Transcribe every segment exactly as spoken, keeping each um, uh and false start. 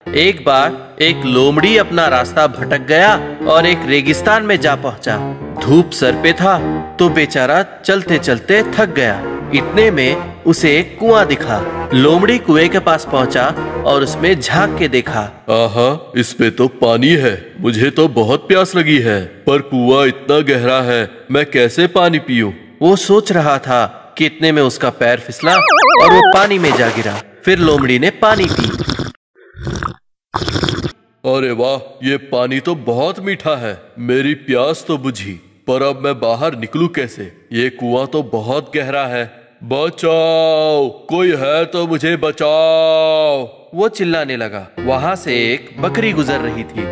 एक बार एक लोमड़ी अपना रास्ता भटक गया और एक रेगिस्तान में जा पहुंचा। धूप सर पे था तो बेचारा चलते चलते थक गया। इतने में उसे एक कुआं दिखा। लोमड़ी कुएं के पास पहुंचा और उसमें झांक के देखा। आहा, इसमें तो पानी है। मुझे तो बहुत प्यास लगी है, पर कुआं इतना गहरा है, मैं कैसे पानी पीऊं? वो सोच रहा था कि इतने में उसका पैर फिसला और वो पानी में जा गिरा। फिर लोमड़ी ने पानी पी। अरे वाह, ये पानी तो बहुत मीठा है। मेरी प्यास तो बुझी, पर अब मैं बाहर निकलूं कैसे? ये कुआं तो बहुत गहरा है। बचाओ, कोई है तो मुझे बचाओ। वो चिल्लाने लगा। वहां से एक बकरी गुजर रही थी।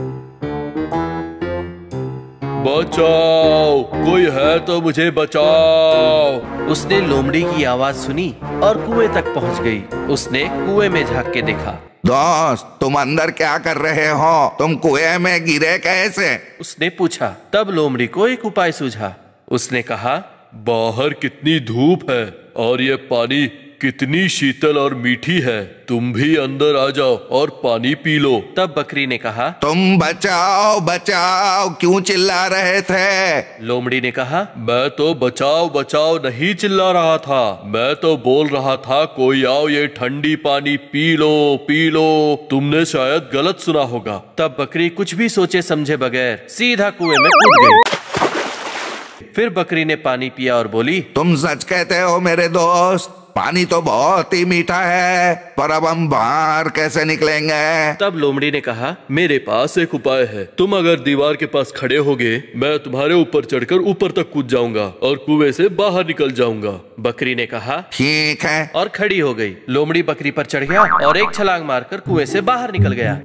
बचाओ, कोई है तो मुझे बचाओ। उसने लोमड़ी की आवाज सुनी और कुएं तक पहुंच गई। उसने कुएं में झांक के देखा। दोस्त, तुम अंदर क्या कर रहे हो? तुम कुएं में गिरे कैसे? उसने पूछा। तब लोमड़ी को एक उपाय सूझा। उसने कहा, बाहर कितनी धूप है और ये पानी कितनी शीतल और मीठी है। तुम भी अंदर आ जाओ और पानी पी लो। तब बकरी ने कहा, तुम बचाओ बचाओ क्यों चिल्ला रहे थे? लोमड़ी ने कहा, मैं तो बचाओ बचाओ नहीं चिल्ला रहा था। मैं तो बोल रहा था, कोई आओ, ये ठंडी पानी पी लो पी लो। तुमने शायद गलत सुना होगा। तब बकरी कुछ भी सोचे समझे बगैर सीधा कुएं में कूद गई। फिर बकरी ने पानी पिया और बोली, तुम सच कहते हो मेरे दोस्त, पानी तो बहुत ही मीठा है, पर अब हम बाहर कैसे निकलेंगे? तब लोमड़ी ने कहा, मेरे पास एक उपाय है। तुम अगर दीवार के पास खड़े होगे, मैं तुम्हारे ऊपर चढ़कर ऊपर तक कूद जाऊंगा और कुएं से बाहर निकल जाऊंगा। बकरी ने कहा, ठीक है, और खड़ी हो गई। लोमड़ी बकरी पर चढ़ गया और एक छलांग मारकर कुएं से बाहर निकल गया।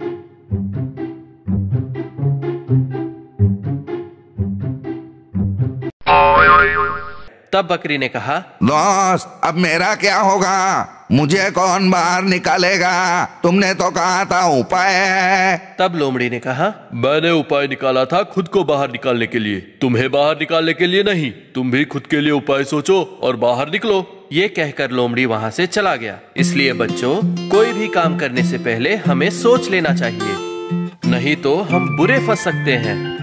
तब बकरी ने कहा, दोस्त, अब मेरा क्या होगा? मुझे कौन बाहर निकालेगा? तुमने तो कहा था उपाय है। तब लोमड़ी ने कहा, मैंने उपाय निकाला था खुद को बाहर निकालने के लिए, तुम्हें बाहर निकालने के लिए नहीं। तुम भी खुद के लिए उपाय सोचो और बाहर निकलो। ये कहकर लोमड़ी वहां से चला गया। इसलिए बच्चों, कोई भी काम करने से पहले हमें सोच लेना चाहिए, नहीं तो हम बुरे फंस सकते हैं।